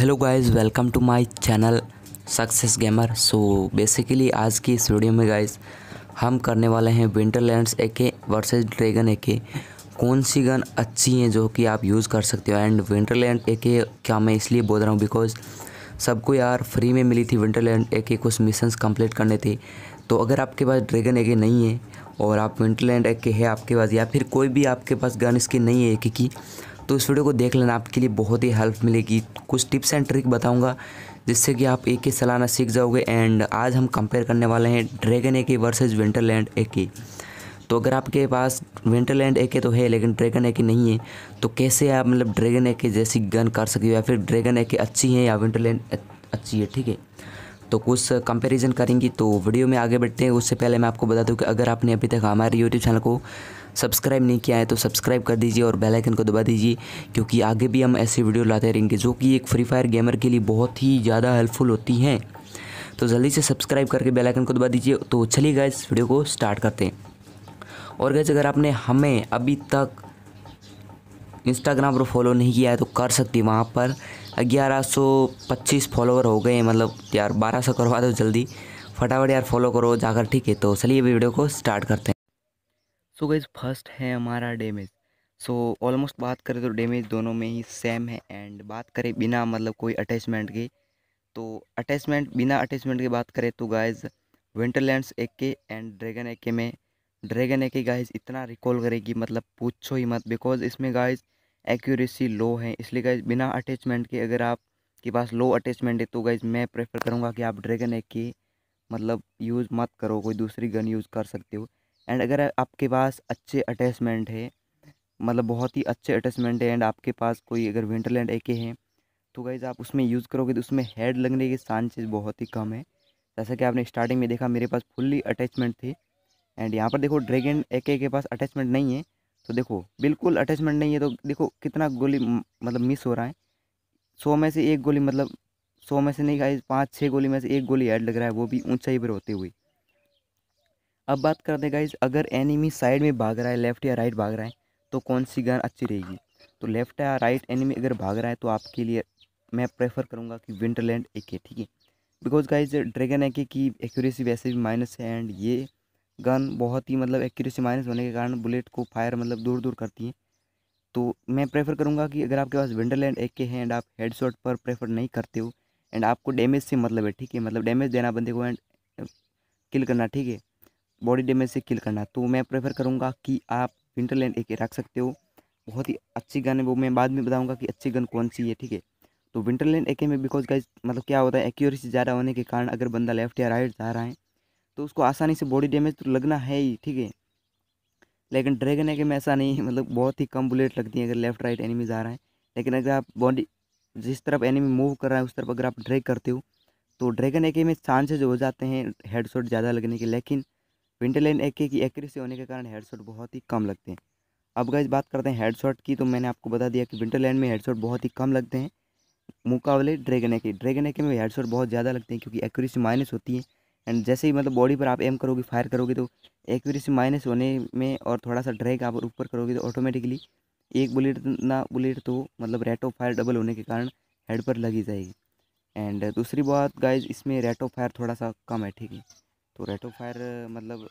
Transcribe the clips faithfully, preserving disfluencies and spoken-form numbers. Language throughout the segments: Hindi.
Hello guys, welcome to my channel success gamer. So basically आज की इस वीडियो में गाइस हम करने वाले हैं विंटरलैंड्स एके वर्सेस ड्रैगन एके। कौन सी गन अच्छी हैं जो कि आप यूज़ कर सकते हो। एंड विंटरलैंड एके क्या मैं इसलिए बोल रहा हूँ बिकॉज सबको यार फ्री में मिली थी विंटरलैंड एके, कुछ मिशंस कंप्लीट करने थे। तो अगर आपके पास ड्रैगन एके नहीं है और आप विंटरलैंड एके है आपके पास, या फिर कोई भी आपके पास गन स्किन नहीं है एके की, तो इस वीडियो को देख लेना, आपके लिए बहुत ही हेल्प मिलेगी। कुछ टिप्स एंड ट्रिक बताऊंगा जिससे कि आप एके चलाना सीख जाओगे। एंड आज हम कंपेयर करने वाले हैं dragon AK versus winterland AK. तो अगर आपके पास विंटरलैंड एके तो है लेकिन ड्रैगन एके नहीं है, तो कैसे आप मतलब ड्रैगन एके जैसी गन कर सकते हो, या फिर ड्रैगन एके अच्छी है या विंटरलैंड अच्छी है। ठीक है, तो कुछ कंपैरिजन करेंगे। तो वीडियो में आगे बढ़ते हैं उससे पहले मैं आपको बता दूं कि अगर आपने अभी तक हमारे यूट्यूब चैनल को सब्सक्राइब नहीं किया है तो सब्सक्राइब कर दीजिए और बेल आइकन को दबा दीजिए, क्योंकि आगे भी हम ऐसी वीडियो लाते रहेंगे जो कि एक फ्री फायर गेमर के लिए बहुत ही ज़्यादा हेल्पफुल होती हैं। तो जल्दी से सब्सक्राइब करके बेल आइकन को दबा दीजिए। तो चलिए गाइस वीडियो को स्टार्ट करते हैं। और गाइस अगर आपने हमें अभी तक इंस्टाग्राम पर फॉलो नहीं किया है तो कर सकती, वहाँ पर ग्यारह सौ पच्चीस फॉलोवर हो गए हैं। मतलब यार बारह सौ करवा दो जल्दी, फटाफट यार फॉलो करो जाकर। ठीक है, तो चलिए वीडियो को स्टार्ट करते हैं। सो गाइस फर्स्ट है हमारा डैमेज। सो ऑलमोस्ट बात करें तो डैमेज दोनों में ही सेम है। एंड बात करें बिना मतलब कोई अटैचमेंट की, तो अटैचमेंट बिना अटैचमेंट की बात करें तो guys winterlands AK and dragon AK में ड्रैगन एके गाइस इतना रिकॉल करेगी मतलब पूछो ही मत। बिकॉज इसमें गाइस एक्यूरेसी लो है, इसलिए गाइस बिना अटैचमेंट के अगर आप के पास लो अटैचमेंट है तो गाइस मैं प्रेफर करूँगा कि आप ड्रैगन एके मतलब यूज़ मत करो, कोई दूसरी गन यूज़ कर सकते हो। एंड अगर आपके पास अच्छे अटैचमेंट है, मतलब बहुत ही अच्छे अटैचमेंट है, एंड आपके पास कोई अगर विंटरलैंड एके है तो गाइज़ आप उसमें यूज़ करोगे तो उसमें हेड लगने के चांसेस बहुत ही कम है। जैसा कि आपने स्टार्टिंग में देखा मेरे पास फुल्ली अटैचमेंट थे। एंड यहाँ पर देखो ड्रैगन एके के पास अटैचमेंट नहीं है, तो देखो बिल्कुल अटैचमेंट नहीं है, तो देखो कितना गोली म- मतलब मिस हो रहा है। सौ में से एक गोली, मतलब सौ में से नहीं गाइज, पाँच छः गोली में से एक गोली हेड लग रहा है, वो भी ऊंचाई पर होते हुए। अब बात करते हैं गाइज, अगर एनिमी साइड में भाग रहा है, लेफ्ट या राइट भाग रहा है, तो कौन सी गन अच्छी रहेगी। तो लेफ्ट या राइट एनिमी अगर भाग रहा है तो आपके लिए मैं प्रेफर करूँगा कि विंटरलैंड एके। ठीक है, बिकॉज गाइज ड्रैगन एके की एक्यूरेसी वैसे भी माइनस है, एंड ये गन बहुत ही मतलब एक्यूरेसी माइनस होने के कारण बुलेट को फायर मतलब दूर दूर करती है। तो मैं प्रेफर करूँगा कि अगर आपके पास विंटरलैंड एके है एंड आप हेडशॉट पर प्रेफर नहीं करते हो एंड आपको डैमेज से मतलब है, ठीक है, मतलब डैमेज देना बंदे को एंड किल करना, ठीक है, बॉडी डैमेज से किल करना, तो मैं प्रेफर करूँगा कि आप विंटरलैंड एके रख सकते हो। बहुत ही अच्छी गन है, वो मैं बाद में बताऊँगा कि अच्छी गन कौन सी है। ठीक है, तो विंटरलैंड एके में बिकॉज गाइज मतलब क्या होता है, एक्यूरेसी ज़्यादा होने के कारण अगर बंदा लेफ्ट या राइट जा रहा है तो उसको आसानी से बॉडी डैमेज तो लगना है ही। ठीक है, लेकिन ड्रैगन एके में ऐसा नहीं है, मतलब बहुत ही कम बुलेट लगती है अगर लेफ्ट राइट एनिमी जा रहा है। लेकिन अगर आप बॉडी जिस तरफ एनिमी मूव कर रहा है उस तरफ अगर आप ड्रैग करते हो तो ड्रैगन एके में चांसेस हो जाते हैं हेडशॉट ज़्यादा लगने के, लेकिन विंटरलैंड एके की एक्यूरेसी होने के कारण हेडशॉट बहुत ही कम लगते हैं। अब गाइस बात करते हैं हेडशॉट की, तो मैंने आपको बता दिया कि विंटरलैंड में हेडशॉट बहुत ही कम लगते हैं मुकाबले ड्रैगन एके। ड्रैगन एके में हेडशॉट बहुत ज़्यादा लगते हैं क्योंकि एक्यूरेसी माइनस होती है। एंड जैसे ही मतलब बॉडी पर आप एम करोगे, फायर करोगे, तो एक्यूरेसी माइनस होने में और थोड़ा सा ड्रैग आप ऊपर करोगे तो ऑटोमेटिकली एक बुलेट ना बुलेट तो मतलब रेट ऑफ फायर डबल होने के कारण हेड पर लगी जाएगी। एंड दूसरी बात गाइज, इसमें रेट ऑफ फायर थोड़ा सा कम है। ठीक है, तो रेट ऑफ फायर मतलब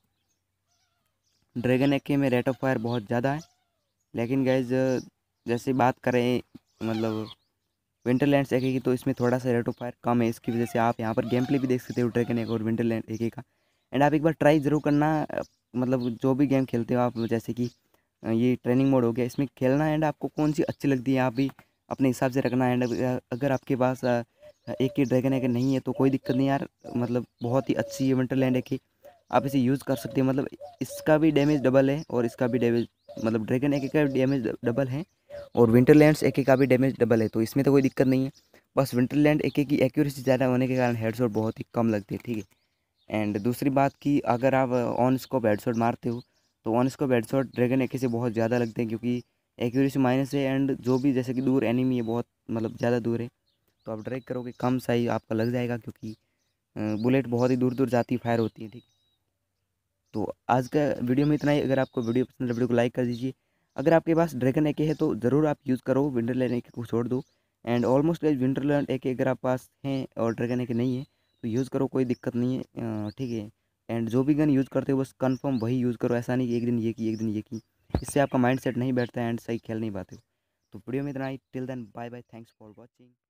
ड्रैगन एके में रेट ऑफ फायर बहुत ज़्यादा है, लेकिन गाइज जैसे बात करें मतलब विंटरलैंड्स एके की, तो इसमें थोड़ा सा रेट ऑफ फायर कम है। इसकी वजह से आप यहाँ पर गेम प्ले भी देख सकते हो ड्रैगन एके और विंटरलैंड एके का। एंड आप एक बार ट्राई ज़रूर करना, अ, मतलब जो भी गेम खेलते हो आप, जैसे कि अ, ये ट्रेनिंग मोड हो गया, इसमें खेलना एंड आपको कौन सी अच्छी लगती है आप भी अपने हिसाब से रखना। एंड अगर आपके पास अ, एक ही ड्रैगन एके नहीं है तो कोई दिक्कत नहीं यार, मतलब बहुत ही अच्छी है विंटरलैंड एके, आप इसे यूज़ कर सकते हो। मतलब इसका भी डैमेज डबल है और इसका भी डैमेज, मतलब ड्रैगन एके का भी डैमेज डबल है और विंटरलैंड्स एके का भी डैमेज डबल है, तो इसमें तो कोई दिक्कत नहीं है। बस विंटरलैंड एके की एक्यूरेसी ज़्यादा होने के कारण हेडशॉट बहुत ही कम लगती है। ठीक है, एंड दूसरी बात कि अगर आप ऑन स्कोप हेडशॉट मारते हो तो on scope headshot dragon AK से बहुत ज़्यादा लगते हैं क्योंकि एक्यूरेसी माइनस है। एंड जो भी जैसे कि दूर एनिमी है, बहुत मतलब ज़्यादा दूर है, तो आप ड्रैग करोगे कम सही आपका लग जाएगा क्योंकि बुलेट बहुत ही दूर दूर जाती फायर होती है। ठीक, तो आज का वीडियो में इतना ही। अगर आपको वीडियो पसंद है वीडियो को लाइक कर दीजिए। अगर आपके पास ड्रैगन एके है तो ज़रूर आप यूज़ करो, विंटरलैंड एके को छोड़ दो। एंड ऑलमोस्ट गाइज विंटरलैंड एक अगर आप पास हैं और ड्रैगन एक नहीं है तो यूज़ करो, कोई दिक्कत नहीं है, ठीक है। एंड जो भी गन यूज़ करते हो बस कंफर्म वही यूज़ करो, ऐसा नहीं कि एक दिन ये की एक दिन ये की, इससे आपका माइंड सेट नहीं बैठता है एंड सही खेल नहीं पाते हो। तो वीडियो में इतना ही, till then bye bye, thanks for watching.